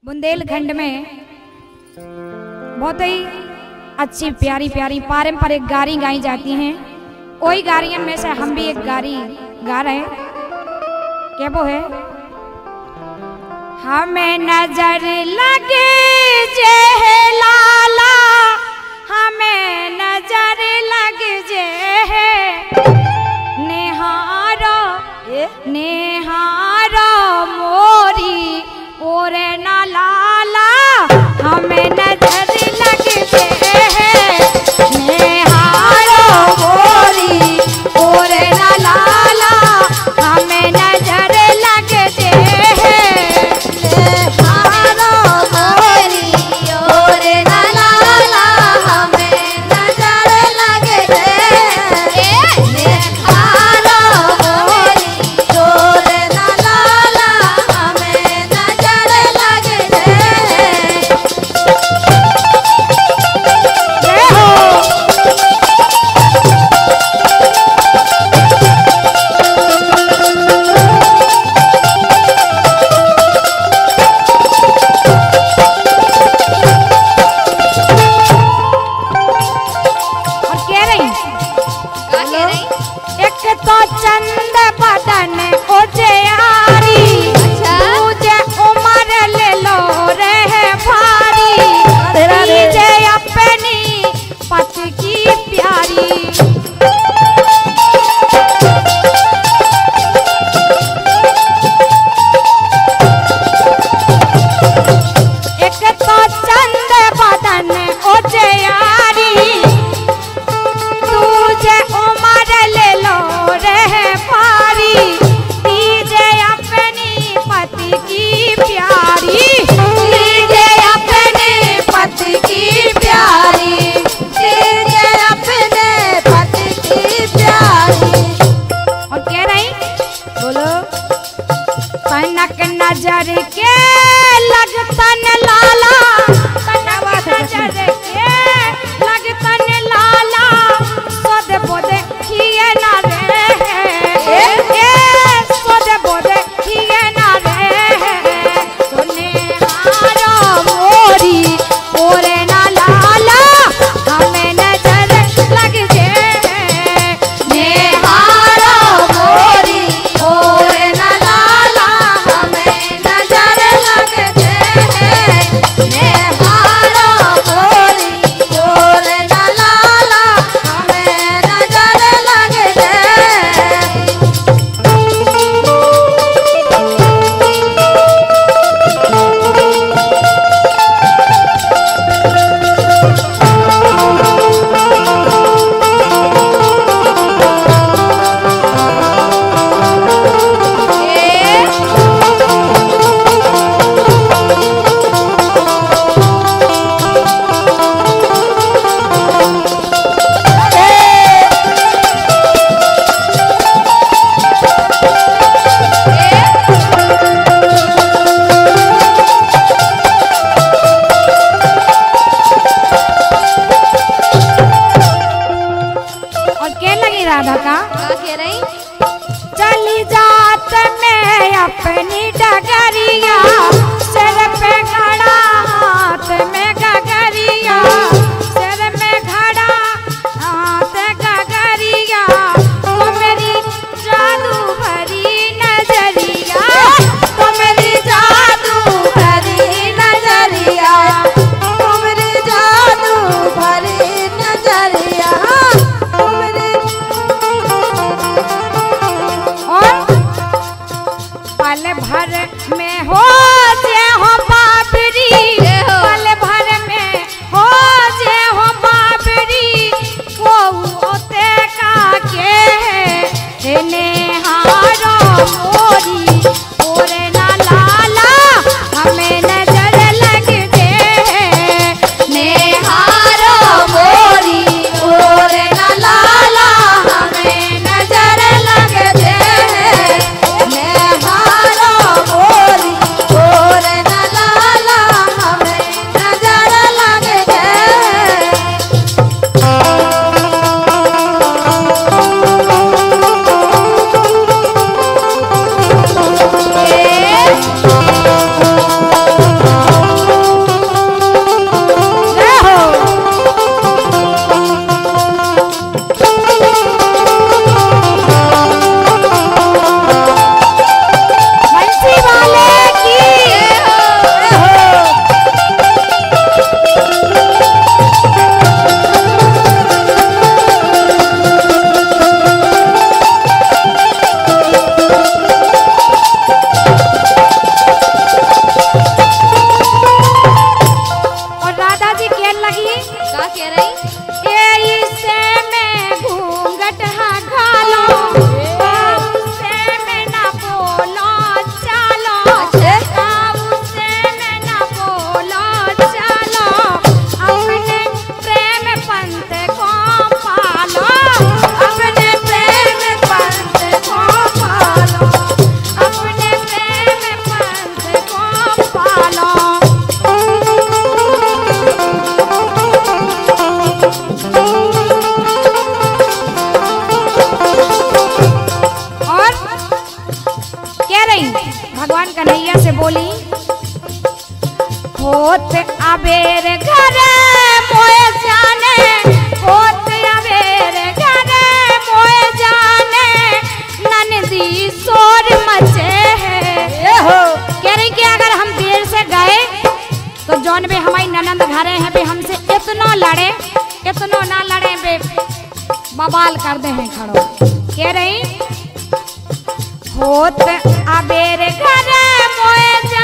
बुंदेलखंड में बहुत ही अच्छी प्यारी प्यारी पारंपरिक गारी गाई जाती हैं। वही गारियों में से हम भी एक गारी गा रहे हैं। क्या वो है? हमें नजर लगे जे लाला, हमें नजर लगे जे नेहारो नेहारो मोरी ओरे ना लाला, हमें नजर लगे जे नेहारो मोरी ओरे ना लाला, हमें नजर लगे जे नेहारो मोरी ओरे ना लाला, हमें नजर लगे जे नेहारो मोरी ओरे ना लाला, हमें नजर लगे जे। होत अबेर घरे मोए जाने, होत अबेर घरे मोए जाने, ननदी शोर मचे है। कह रही कि अगर हम देर से गए तो जौन भी हमारी ननंद घरे हैं भी हमसे इतना लड़े, इतना ना लड़े बे बवाल कर दे हैं खड़ो। कह रही होत अबेर घरे मोए